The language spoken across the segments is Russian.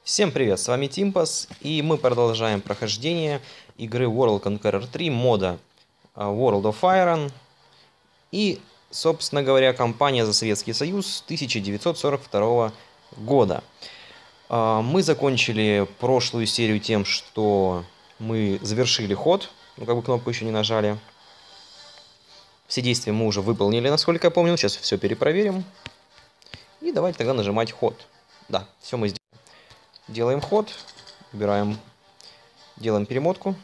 Всем привет, с вами Тимпас, и мы продолжаем прохождение игры World Conqueror 3 мода World of Iron и, собственно говоря, кампания за Советский Союз 1942 года. Мы закончили прошлую серию тем, что мы завершили ход, кнопку еще не нажали. Все действия мы уже выполнили, насколько я помню, сейчас все перепроверим. И давайте тогда нажимать ход. Да, все мы сделали. Делаем ход, убираем, делаем перемотку.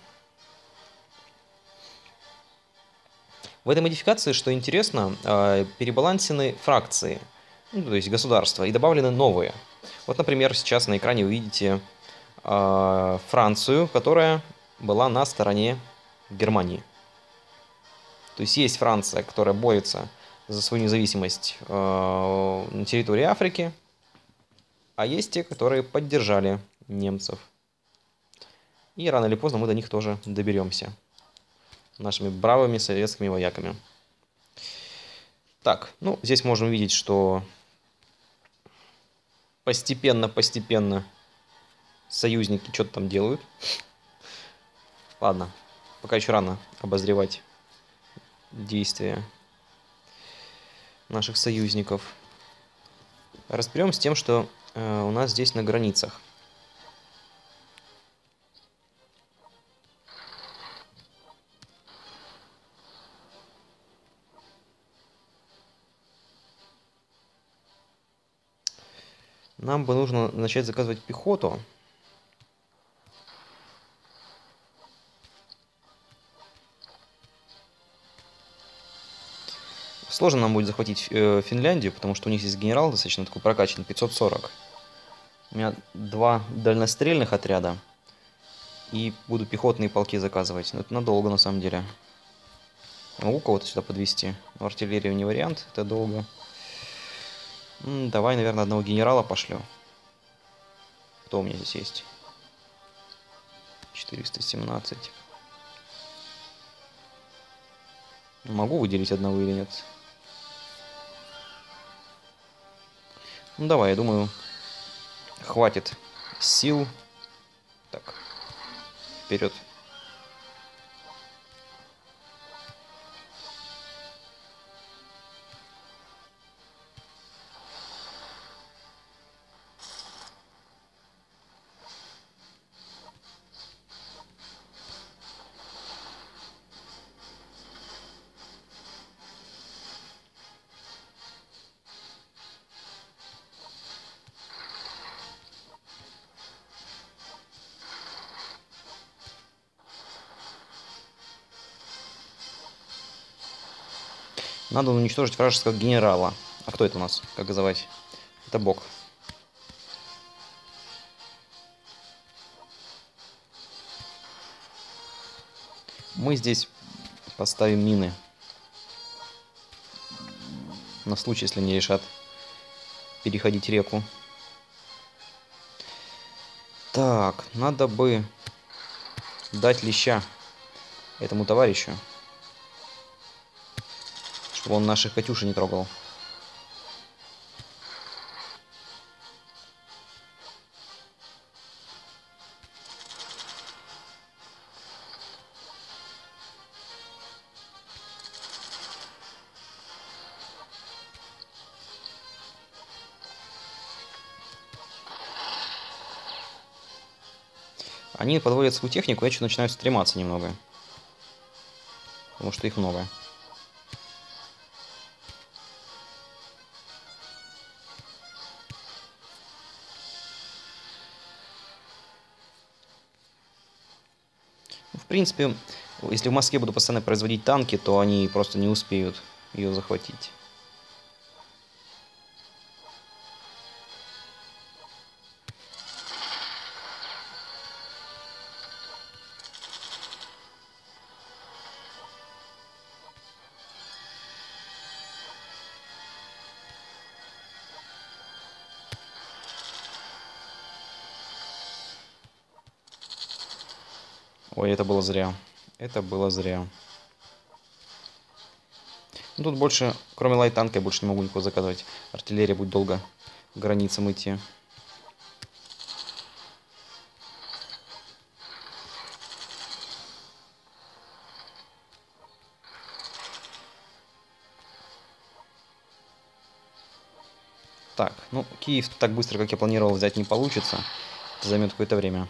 В этой модификации, что интересно, перебалансены фракции, то есть государства, и добавлены новые. Вот, например, сейчас на экране вы видите Францию, которая была на стороне Германии. То есть есть Франция, которая борется за свою независимость на территории Африки, а есть те, которые поддержали немцев. И рано или поздно мы до них тоже доберемся. Нашими бравыми советскими вояками. Так, здесь можно увидеть, что постепенно союзники что-то там делают. Ладно, пока еще рано обозревать действия наших союзников. Разберемся с тем, что у нас здесь на границах. Нам бы нужно начать заказывать пехоту. Сложно нам будет захватить Финляндию, потому что у них здесь генерал достаточно такой прокачанный, 540. У меня 2 дальнострельных отряда. И буду пехотные полки заказывать. Но это надолго, на самом деле. Могу кого-то сюда подвести. Но артиллерию не вариант, это долго. Давай, наверное, одного генерала пошлю. Кто у меня здесь есть? 417. Могу выделить одного или нет? Давай, я думаю, хватит сил. Так, вперед. Надо уничтожить вражеского генерала. А кто это у нас? Как называть? Это бог. Мы здесь поставим мины. На случай, если они решат переходить реку. Так, надо бы дать леща этому товарищу, чтобы он наших Катюши не трогал. Они подводят свою технику, я что-то начинаю стрематься немного. Потому что их много. В принципе, если в Москве буду постоянно производить танки, то они просто не успеют ее захватить. Ой, это было зря. Это было зря. Тут больше, кроме лайт-танка, я больше не могу никого заказывать. Артиллерия будет долго к границам идти. Так, ну, Киев так быстро, как я планировал, взять не получится. Это займет какое-то время.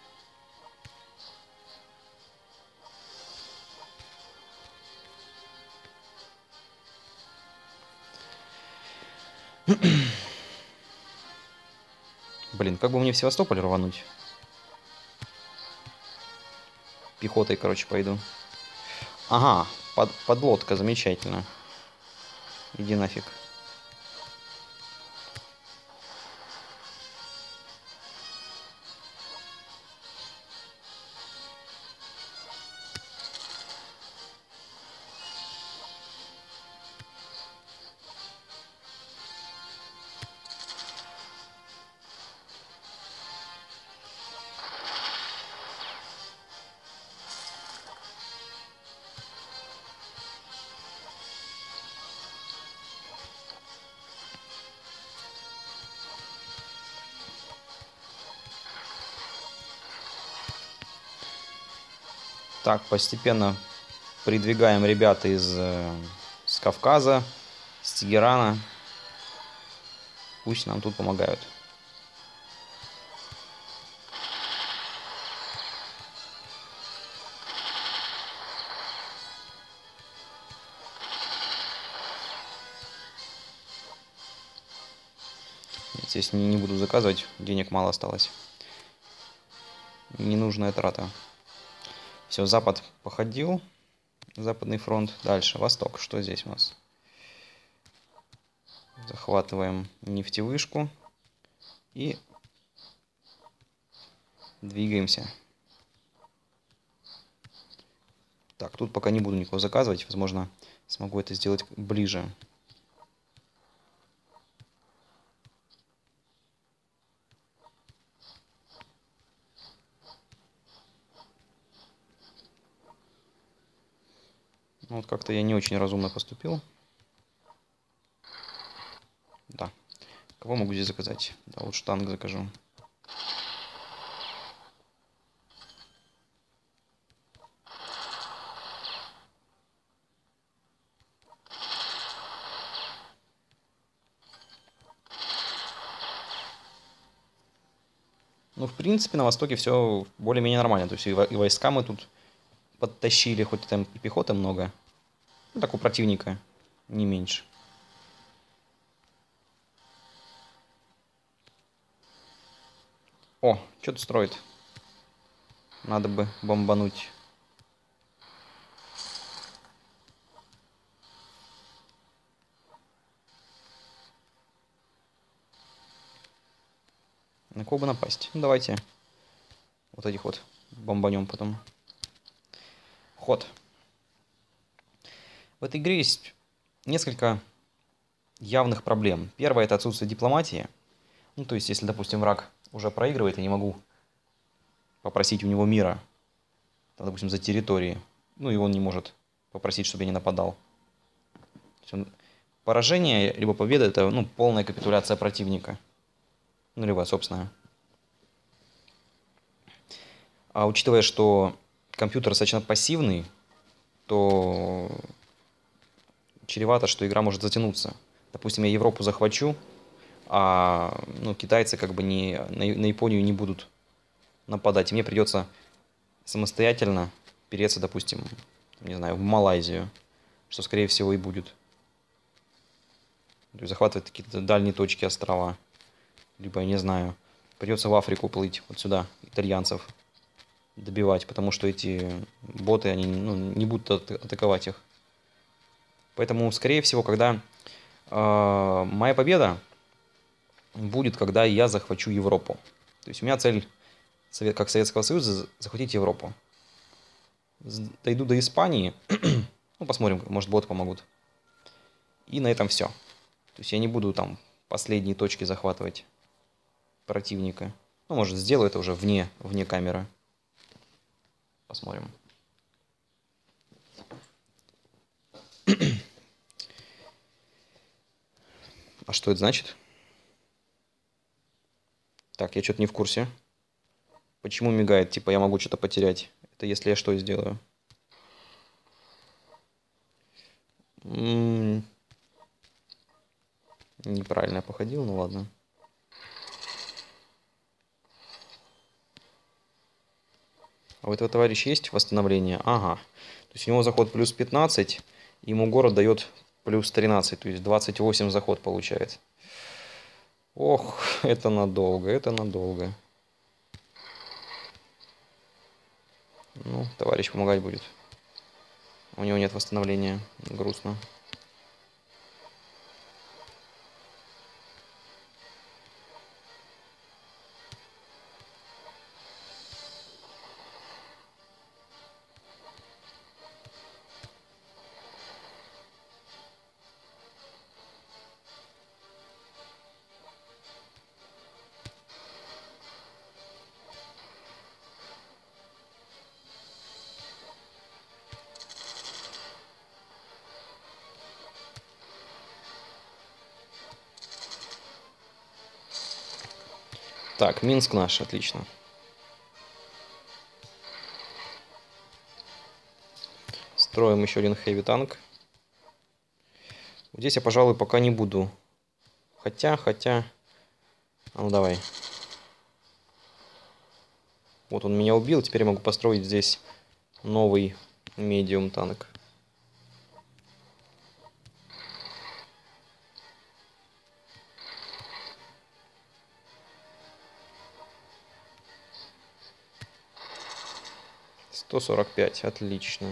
Блин, как бы мне в Севастополь рвануть? Пехотой, короче, пойду. Ага, подлодка, замечательно. Иди нафиг. Так, постепенно придвигаем ребят с Кавказа, с Тегерана. Пусть нам тут помогают. Здесь не буду заказывать, денег мало осталось. Ненужная трата. Все, Запад походил. Западный фронт. Дальше, Восток. Что здесь у нас? Захватываем нефтевышку. И двигаемся. Так, тут пока не буду никого заказывать. Возможно, смогу это сделать ближе. Ну, вот как-то я не очень разумно поступил. Да. Кого могу здесь заказать? Да, вот штанг закажу. Ну, в принципе, на Востоке все более-менее нормально. То есть и войска мы тут подтащили, хоть там и пехоты много. Ну, так у противника не меньше. О, что-то строит. Надо бы бомбануть. На кого бы напасть? Ну, давайте вот этих вот бомбанем потом. Ход. В этой игре есть несколько явных проблем. Первое — это отсутствие дипломатии. Ну, то есть, если, допустим, враг уже проигрывает, я не могу попросить у него мира, там, допустим, за территории. Ну, и он не может попросить, чтобы я не нападал. То есть поражение, либо победа — это, ну, полная капитуляция противника. Ну, либо собственная. А учитывая, что компьютер достаточно пассивный, то чревато, что игра может затянуться. Допустим, я Европу захвачу, а ну, китайцы как бы на Японию не будут нападать. И мне придется самостоятельно переться, допустим, не знаю, в Малайзию, что, скорее всего, и будет. То есть захватывать какие-то дальние точки острова. Либо, я не знаю, придется в Африку плыть, вот сюда, итальянцев добивать, потому что эти боты, они ну, не будут атаковать их. Поэтому, скорее всего, когда моя победа будет, когда я захвачу Европу. То есть у меня цель, как Советского Союза, захватить Европу. Дойду до Испании, ну, посмотрим, может, боты помогут. И на этом все. То есть я не буду там последние точки захватывать противника. Ну, может, сделаю это уже вне камеры. Посмотрим. А что это значит? Так, я что-то не в курсе. Почему мигает? Типа я могу что-то потерять. Это если я что сделаю? Неправильно я походил, ну ладно. А у этого товарища есть восстановление? Ага. То есть у него заход плюс 15, ему город дает плюс 13, то есть 28 заход получается. Ох, это надолго, это надолго. Ну, товарищ помогать будет. У него нет восстановления. Грустно. Так, Минск наш, отлично. Строим еще один хэви танк. Здесь я, пожалуй, пока не буду. Хотя... А ну давай. Вот он меня убил, теперь я могу построить здесь новый медиум танк. «145», отлично.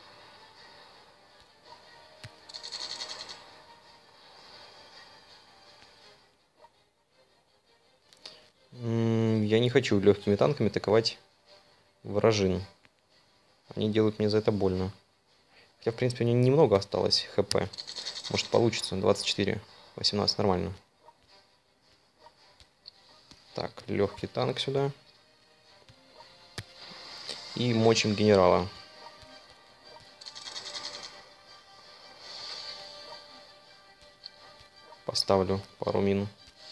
Я не хочу легкими танками атаковать вражин. Они делают мне за это больно. Хотя, в принципе, мне немного осталось хп. Может, получится. 24, 18, нормально. Так, легкий танк сюда. И мочим генерала. Поставлю пару мин.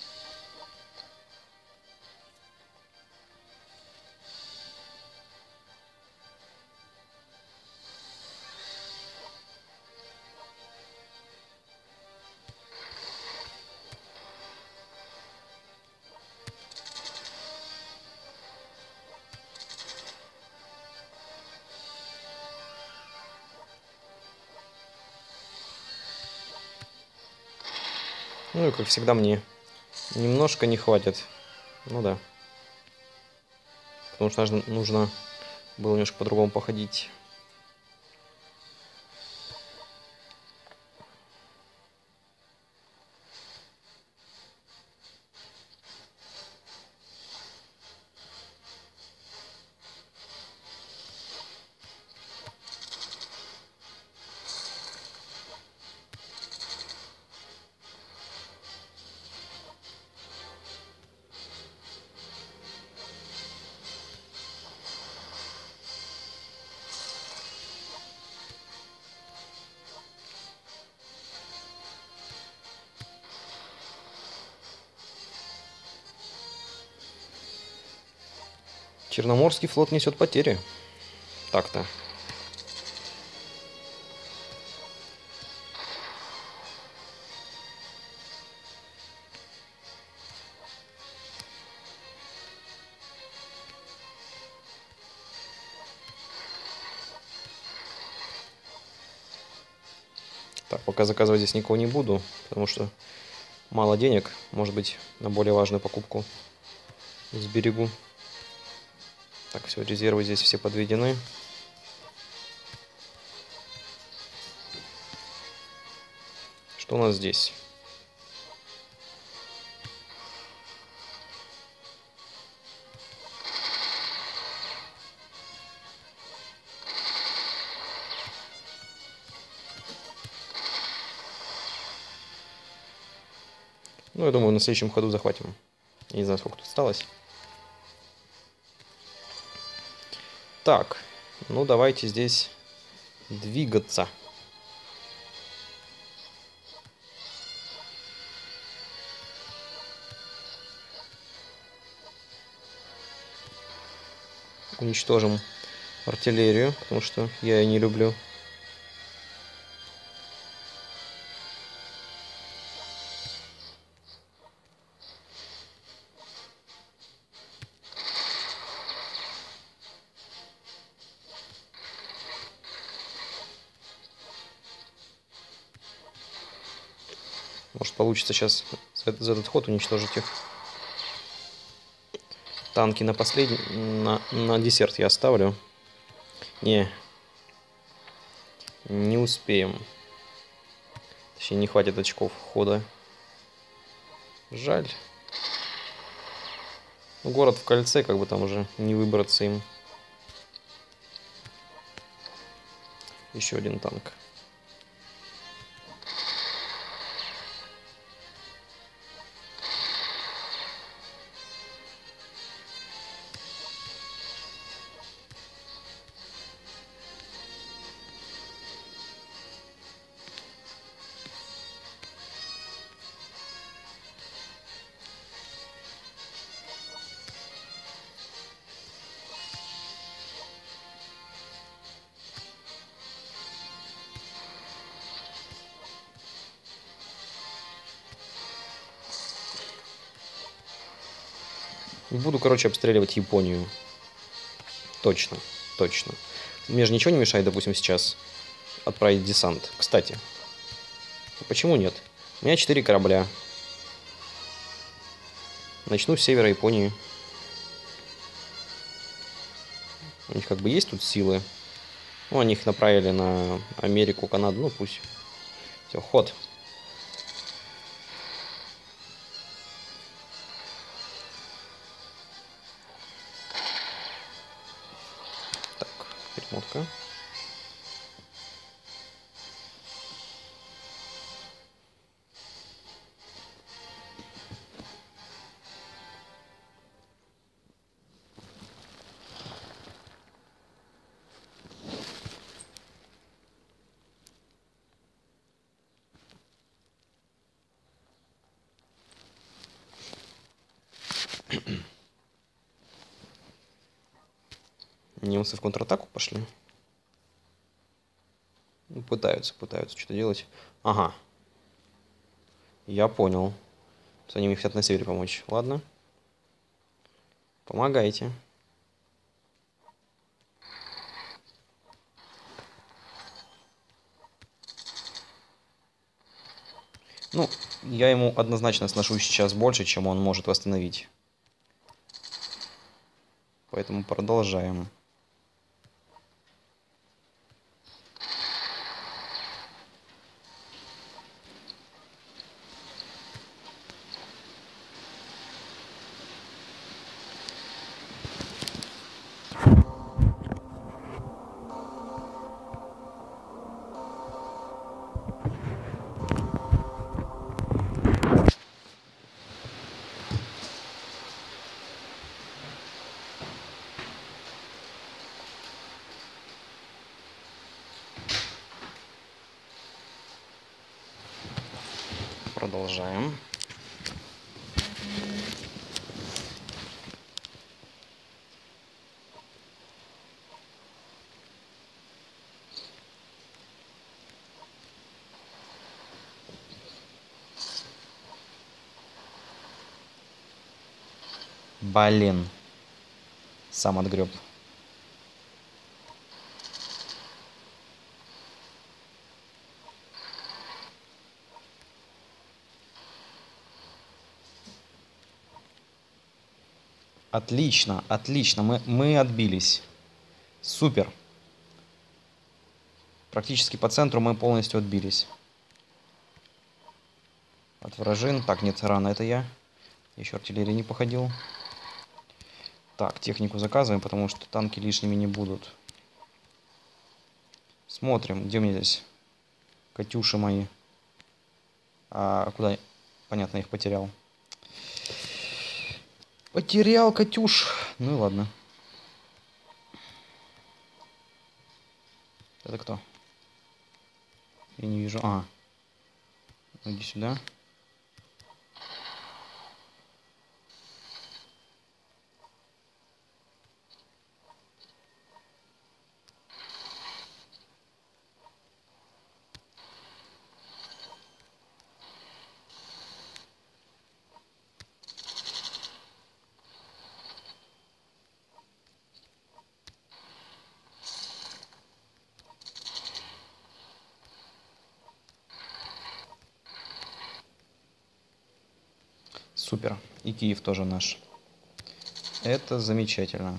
Ну и, как всегда, мне немножко не хватит. Ну да. Потому что нужно было немножко по-другому походить. Черноморский флот несет потери. Так-то. Так, пока заказывать здесь никого не буду, потому что мало денег. Может быть, на более важную покупку сберегу. Так, все, резервы здесь все подведены. Что у нас здесь? Ну, я думаю, на следующем ходу захватим. Я не знаю, сколько тут осталось. Так, ну давайте здесь двигаться. Уничтожим артиллерию, потому что я ее не люблю. Может, получится сейчас за этот ход уничтожить их. Танки на последний... На десерт я оставлю. Не успеем. Точнее, не хватит очков хода. Жаль. Город в кольце, как бы там уже не выбраться им. Еще один танк. Буду, короче, обстреливать Японию. Точно, точно. Мне же ничего не мешает, допустим, сейчас отправить десант. Кстати, почему нет? У меня 4 корабля. Начну с севера Японии. У них как бы есть тут силы. Ну, они их направили на Америку, Канаду. Ну, пусть. Все, ход. Так, перемотка. Немцы в контратаку пошли. Ну, пытаются что-то делать. Ага. Я понял. Что они мне хотят на севере помочь. Ладно. Помогайте. Ну, я ему однозначно сношу сейчас больше, чем он может восстановить. Поэтому продолжаем. Продолжаем. Блин. Сам отгреб. Отлично, отлично. Мы отбились. Супер. Практически по центру мы полностью отбились. От вражин. Так, нет, рано это я. Еще артиллерия не походил. Так, технику заказываем, потому что танки лишними не будут. Смотрим, где у меня здесь катюши мои. А куда? Понятно, их потерял. Потерял катюш. Ну и ладно. Это кто? Я не вижу. А. Иди сюда. Супер. И Киев тоже наш. Это замечательно.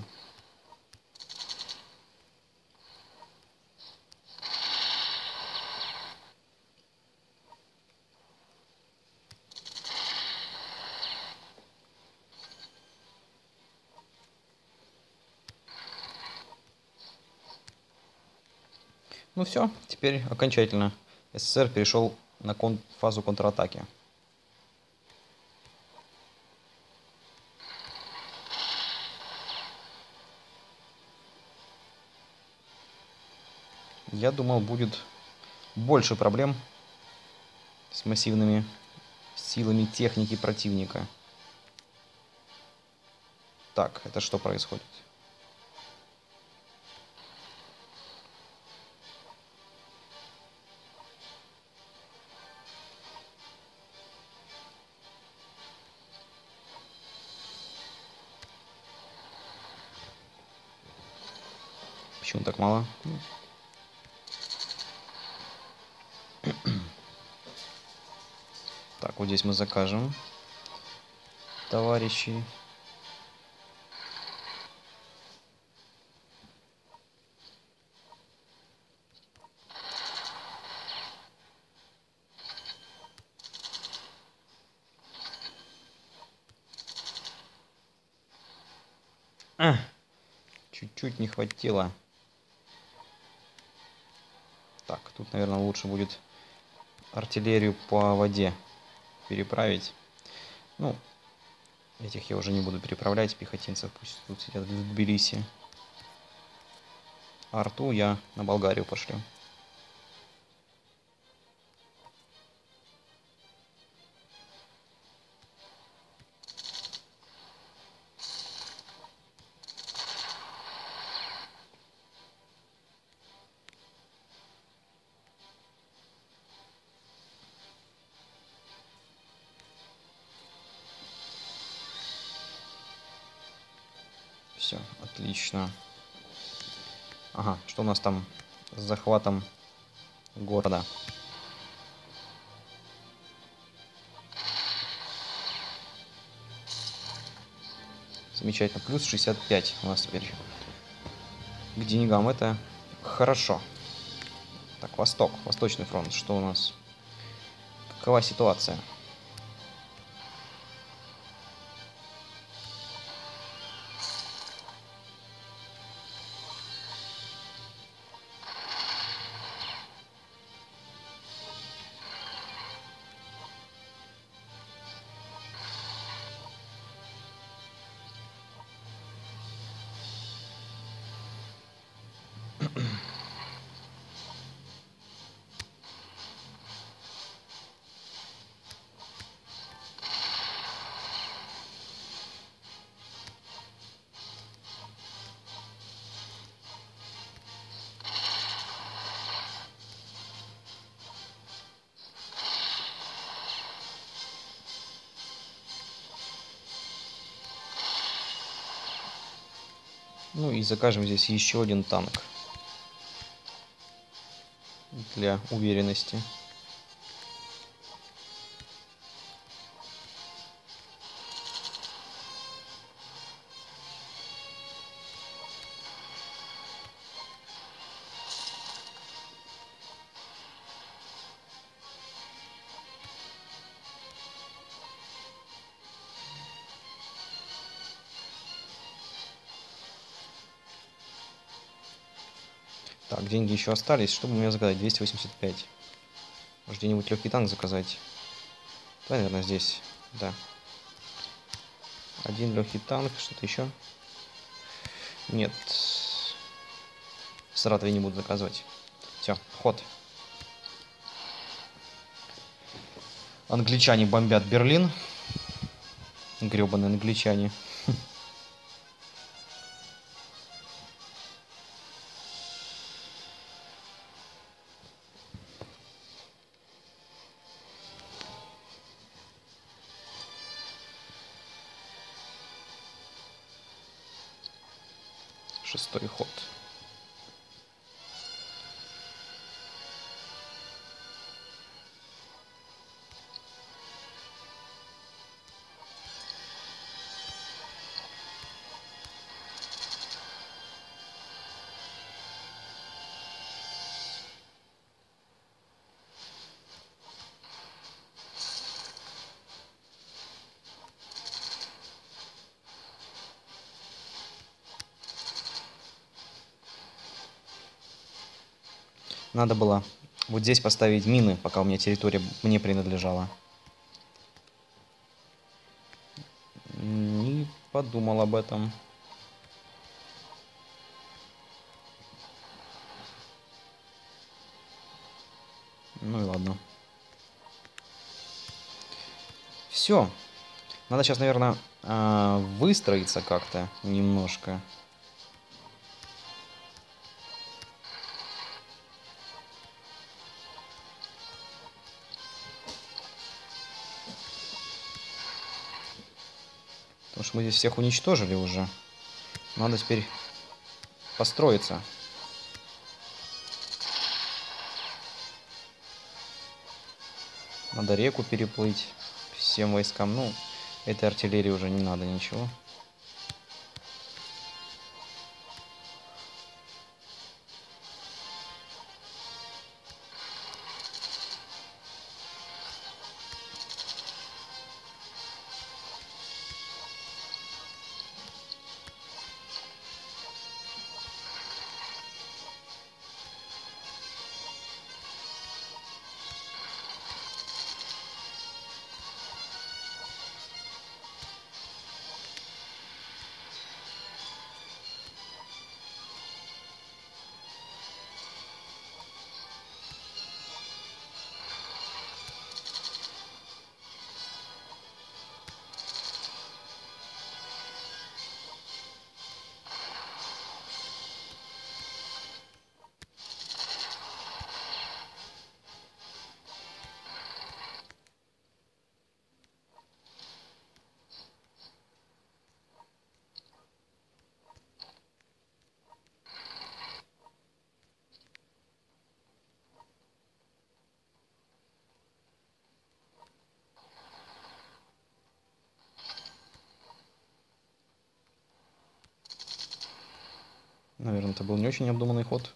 Ну все, теперь окончательно СССР перешел на фазу контратаки. Я думал, будет больше проблем с массивными силами техники противника. Так, это что происходит? Почему так мало? Так, вот здесь мы закажем, товарищи. Чуть-чуть не хватило. Так, тут, наверное, лучше будет артиллерию по воде переправить. Ну, этих я уже не буду переправлять, пехотинцев пусть тут сидят в Тбилиси. А арту я на Болгарию пошлю. Все, отлично. Ага, что у нас там с захватом города? Замечательно. Плюс 65 у нас теперь к деньгам. Это хорошо. Так, Восток, Восточный фронт. Что у нас? Какова ситуация? Ну и закажем здесь еще один танк для уверенности. Так, деньги еще остались. Что бы мне заказать? 285. Может, где-нибудь легкий танк заказать? Да, наверное, здесь. Да. Один легкий танк. Что-то еще? Нет. В Саратове не буду заказывать. Все, ход. Англичане бомбят Берлин. Гребаные англичане. Шестой ход. Надо было вот здесь поставить мины, пока у меня территория мне принадлежала. Не подумал об этом. Ну и ладно. Все. Надо сейчас, наверное, выстроиться как-то немножко. Потому что мы здесь всех уничтожили уже. Надо теперь построиться. Надо реку переплыть всем войскам. Ну, этой артиллерии уже не надо ничего. Наверное, это был не очень обдуманный ход.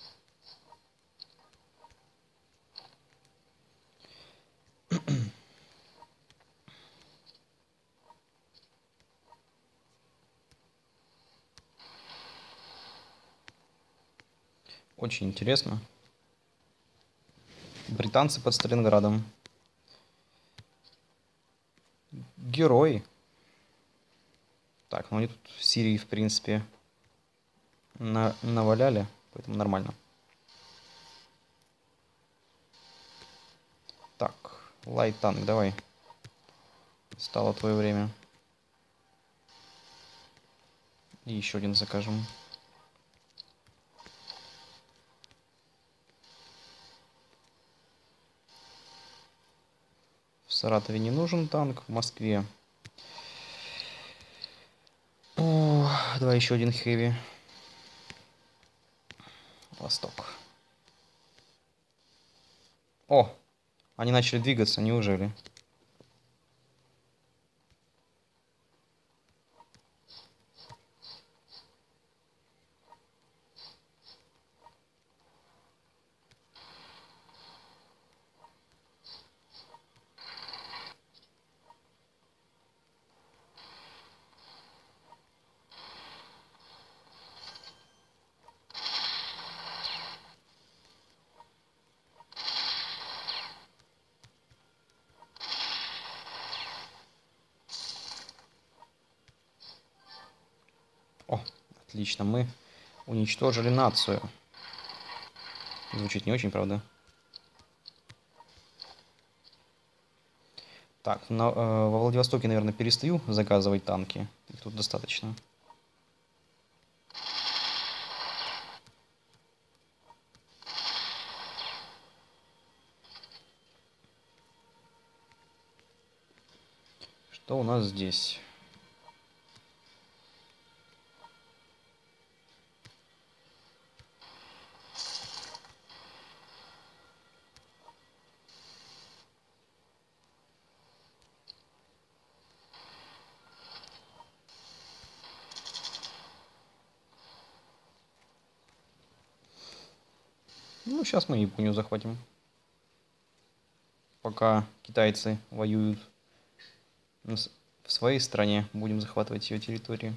Очень интересно. Британцы под Сталинградом. Герои. Так, ну они тут в Сирии, в принципе, наваляли, поэтому нормально. Так, лайт-танк, давай. Стало твое время. И еще один закажем. В Саратове не нужен танк, в Москве. Давай еще один хэви. Восток. О, они начали двигаться, неужели? О, отлично, мы уничтожили нацию. Звучит не очень, правда? Так, во Владивостоке, наверное, перестаю заказывать танки. Их тут достаточно. Что у нас здесь? Ну, сейчас мы Японию захватим. Пока китайцы воюют в своей стране, будем захватывать ее территории.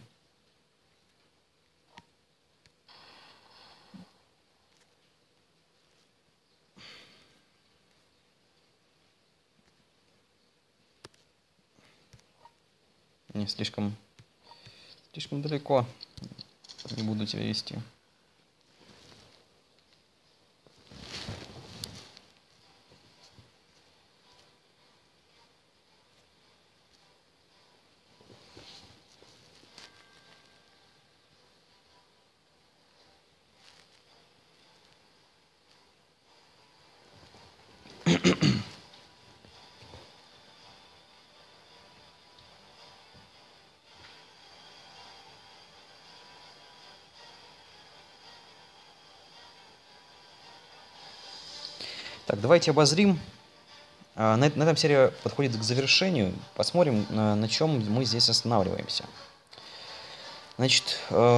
Не, слишком далеко. Не буду тебя вести. Так, давайте обозрим. На этом серия подходит к завершению. Посмотрим, на чем мы здесь останавливаемся. Значит,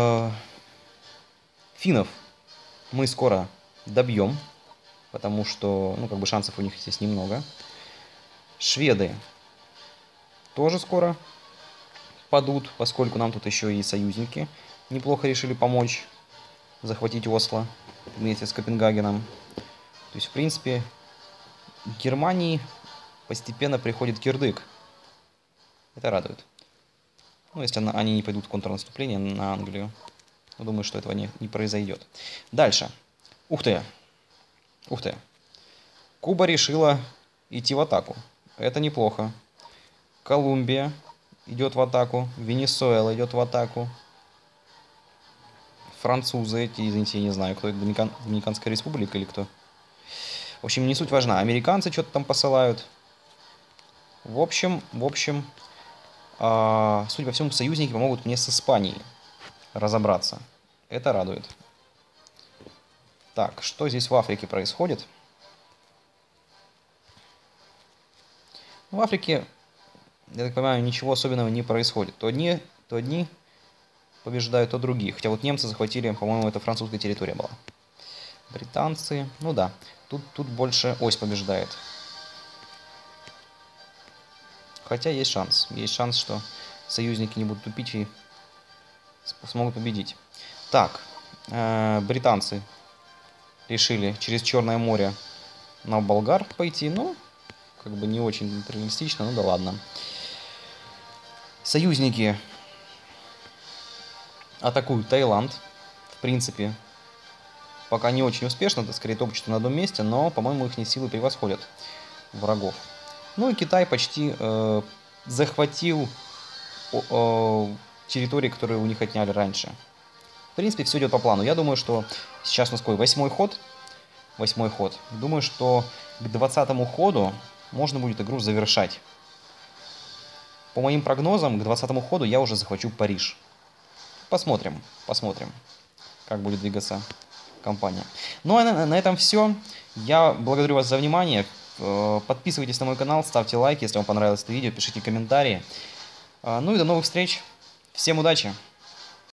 финнов мы скоро добьем, потому что, ну, как бы шансов у них здесь немного. Шведы тоже скоро падут, поскольку нам тут еще и союзники неплохо решили помочь захватить Осло вместе с Копенгагеном. То есть, в принципе, к Германии постепенно приходит кирдык. Это радует. Ну, если они не пойдут в контрнаступление на Англию. Но думаю, что этого не произойдет. Дальше. Ух ты. Ух ты. Куба решила идти в атаку. Это неплохо. Колумбия идет в атаку. Венесуэла идет в атаку. Французы эти, извините, я не знаю, кто это, Доминиканская республика или кто. В общем, не суть важна. Американцы что-то там посылают. В общем, судя по всему, союзники помогут мне с Испанией разобраться. Это радует. Так, что здесь в Африке происходит? В Африке, я так понимаю, ничего особенного не происходит. То одни побеждают, то другие. Хотя вот немцы захватили, по-моему, это французская территория была. Британцы, ну да, тут больше ось побеждает. Хотя есть шанс, что союзники не будут тупить и смогут победить. Так, британцы решили через Черное море на Болгар пойти, ну, как бы не очень реалистично, ну да ладно. Союзники атакуют Таиланд, в принципе, пока не очень успешно, это скорее топчут на одном месте, но, по-моему, их силы превосходят врагов. Ну и Китай почти захватил территории, которые у них отняли раньше. В принципе, все идет по плану. Я думаю, что сейчас у нас какой? Восьмой ход. Думаю, что к 20-му ходу можно будет игру завершать. По моим прогнозам, к 20-му ходу я уже захвачу Париж. Посмотрим, как будет двигаться компания. Ну а на этом все. Я благодарю вас за внимание. Подписывайтесь на мой канал, ставьте лайки, если вам понравилось это видео, пишите комментарии. Ну и до новых встреч. Всем удачи!